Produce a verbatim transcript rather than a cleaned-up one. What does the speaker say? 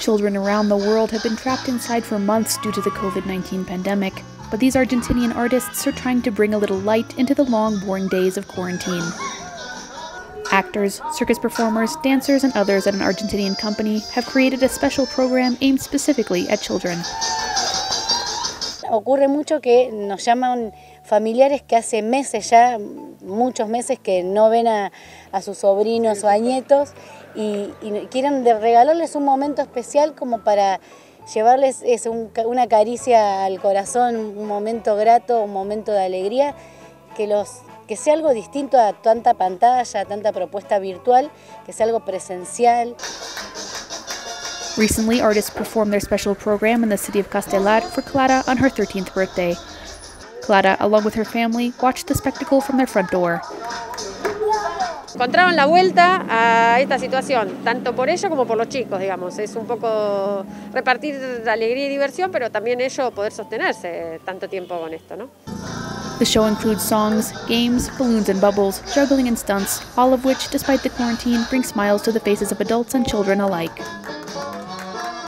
Children around the world have been trapped inside for months due to the COVID nineteen pandemic, but these Argentinian artists are trying to bring a little light into the long, boring days of quarantine. Actors, circus performers, dancers, and others at an Argentinian company have created a special program aimed specifically at children. Ocurre mucho que nos llaman familiares que hace meses ya, muchos meses que no ven a, a sus sobrinos o a nietos y, y quieren de regalarles un momento especial como para llevarles es un, una caricia al corazón, un momento grato, un momento de alegría, que, los, que sea algo distinto a tanta pantalla, a tanta propuesta virtual, que sea algo presencial. Recently, artists performed their special program in the city of Castelar for Clara on her thirteenth birthday. Clara, along with her family, watched the spectacle from their front door. Encontraron la vuelta a esta situación, tanto por ellos como por los chicos, digamos. Es un poco repartir alegría y diversión, pero también ellos poder sostenerse tanto tiempo con esto, ¿no? The show includes songs, games, balloons and bubbles, juggling and stunts, all of which, despite the quarantine, bring smiles to the faces of adults and children alike.